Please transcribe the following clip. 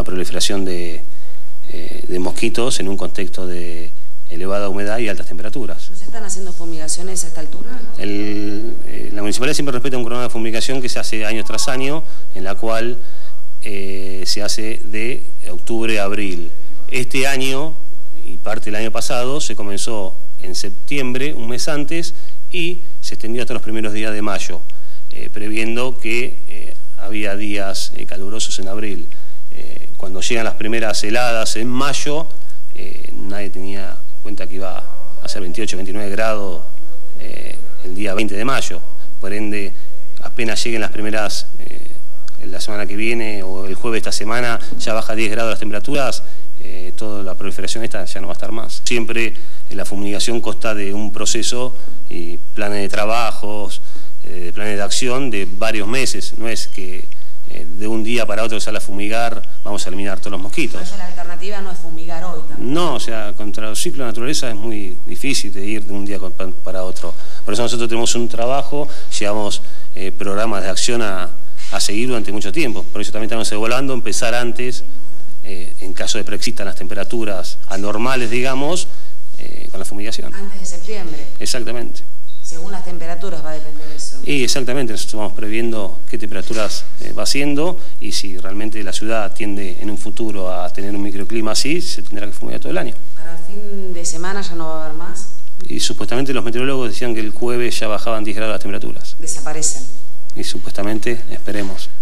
proliferación de mosquitos en un contexto de elevada humedad y altas temperaturas. ¿No se están haciendo fumigaciones a esta altura? La municipalidad siempre respeta un cronograma de fumigación que se hace año tras año, en la cual se hace de octubre a abril. Este año y parte del año pasado se comenzó en septiembre, un mes antes, y se extendió hasta los primeros días de mayo, previendo que había días calurosos en abril. Cuando llegan las primeras heladas en mayo, nadie tenía en cuenta que iba a ser 28, 29 grados el día 20 de mayo. Por ende, apenas lleguen las primeras, la semana que viene o el jueves de esta semana, ya baja 10 grados las temperaturas, toda la proliferación esta ya no va a estar más. Siempre la fumigación consta de un proceso y planes de trabajos, planes de acción de varios meses. No es que de un día para otro que sale a fumigar vamos a eliminar todos los mosquitos. Por eso la alternativa no es fumigar hoy también. No, o sea, contra el ciclo de la naturaleza es muy difícil de ir de un día para otro. Por eso nosotros tenemos un trabajo, llevamos programas de acción a seguir durante mucho tiempo. Por eso también estamos evaluando empezar antes, en caso de que existan las temperaturas anormales, digamos, con la fumigación. Antes de septiembre. Exactamente. Según las temperaturas va a depender eso. Y exactamente, nosotros vamos previendo qué temperaturas va haciendo, y si realmente la ciudad tiende en un futuro a tener un microclima así, se tendrá que fumigar todo el año. ¿Para el fin de semana ya no va a haber más? Y supuestamente los meteorólogos decían que el jueves ya bajaban 10 grados las temperaturas. Desaparecen. Y supuestamente, esperemos.